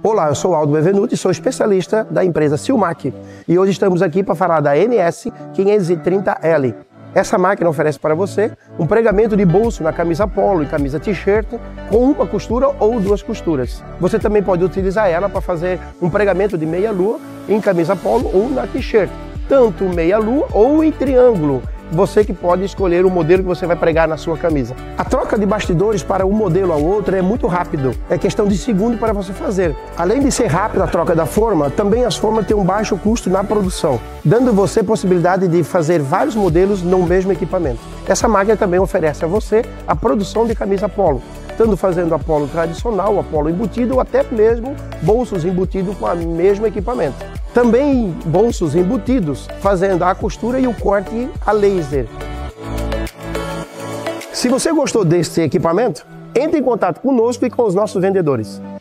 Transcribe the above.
Olá, eu sou Aldo Bevenuti, sou especialista da empresa Silmac e hoje estamos aqui para falar da NS530L. Essa máquina oferece para você um pregamento de bolso na camisa polo e camisa t-shirt com uma costura ou duas costuras. Você também pode utilizar ela para fazer um pregamento de meia-lua em camisa polo ou na t-shirt, tanto meia-lua ou em triângulo. Você que pode escolher o modelo que você vai pregar na sua camisa. A troca de bastidores para um modelo ao outro é muito rápido, é questão de segundo para você fazer. Além de ser rápida a troca da forma, também as formas têm um baixo custo na produção, dando você possibilidade de fazer vários modelos no mesmo equipamento. Essa máquina também oferece a você a produção de camisa polo, tanto fazendo a polo tradicional, a polo embutido ou até mesmo bolsos embutidos com o mesmo equipamento. Também bolsos embutidos, fazendo a costura e o corte a laser. Se você gostou deste equipamento, entre em contato conosco e com os nossos vendedores.